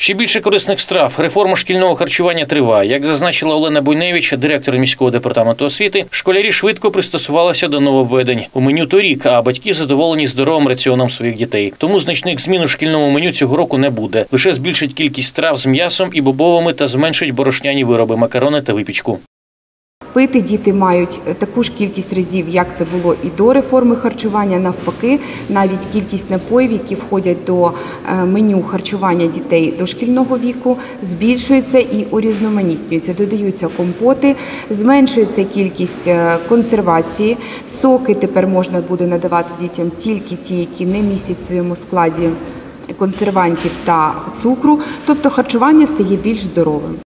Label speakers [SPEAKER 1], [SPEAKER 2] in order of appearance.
[SPEAKER 1] Ще більше корисних страв. Реформа шкільного харчування триває. Як зазначила Олена Буйневич, директор міського департаменту освіти, школярі швидко пристосувалися до нововведень у меню торік, а батьки задоволені здоровим раціоном своїх дітей. Тому значних змін у шкільному меню цього року не буде. Лише збільшить кількість страв з м'ясом і бобовими та зменшить борошняні вироби, макарони та випічку.
[SPEAKER 2] Пити діти мають таку ж кількість разів, як це було і до реформи харчування. Навпаки, навіть кількість напоїв, які входять до меню харчування дітей дошкільного віку, збільшується і урізноманітнюється. Додаються компоти, зменшується кількість консервації. Соки тепер можна буде надавати дітям тільки ті, які не містять в своєму складі консервантів та цукру. Тобто харчування стає більш здоровим.